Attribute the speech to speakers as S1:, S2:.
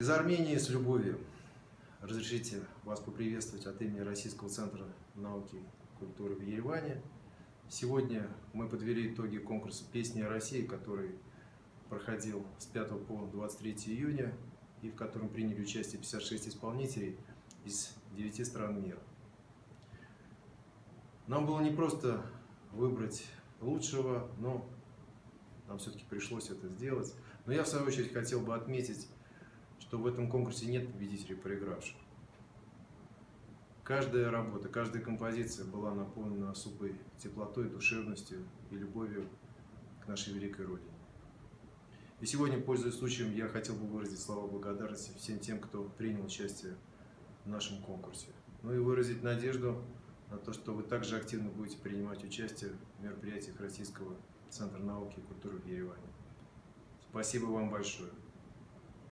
S1: Из Армении с любовью. Разрешите вас поприветствовать от имени Российского центра науки и культуры в Ереване. Сегодня мы подвели итоги конкурса «Песни о России», который проходил с 5 по 23 июня и в котором приняли участие 56 исполнителей из 9 стран мира. Нам было непросто выбрать лучшего, но нам все-таки пришлось это сделать. Но я, в свою очередь, хотел бы отметить, что в этом конкурсе нет победителей проигравших. Каждая работа, каждая композиция была наполнена особой теплотой, душевностью и любовью к нашей великой Родине. И сегодня, пользуясь случаем, я хотел бы выразить слова благодарности всем тем, кто принял участие в нашем конкурсе. Ну и выразить надежду на то, что вы также активно будете принимать участие в мероприятиях Российского центра науки и культуры в Ереване. Спасибо вам большое.